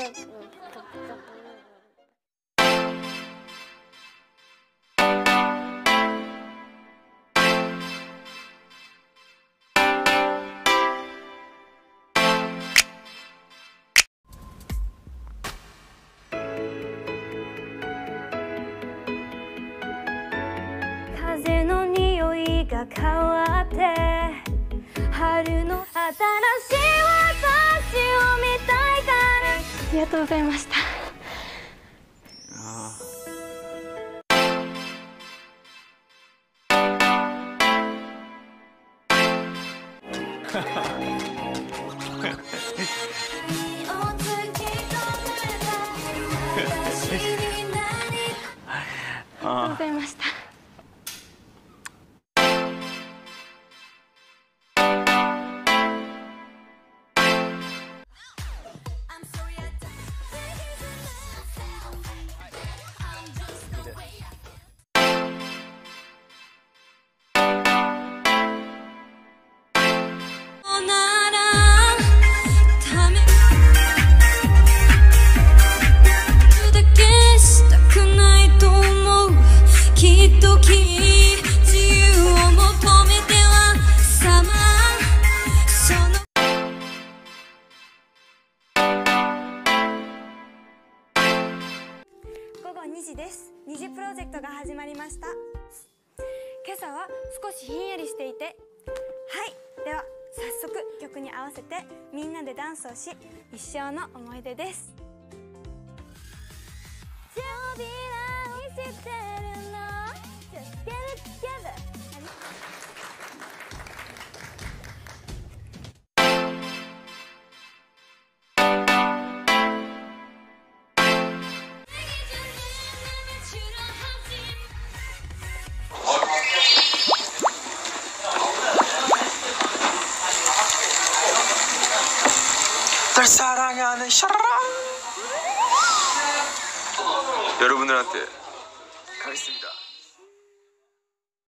風の匂いが変わって春の新しい私を見たいから。ありがとうございました。ありがとうございました。午後2時です。2時プロジェクトが始まりました。今朝は少しひんやりしていて、はい、では早速曲に合わせてみんなでダンスをし、一生の思い出です。何してるの Just get it together。 사랑하는 샤라 여러분들한테 가겠습니다.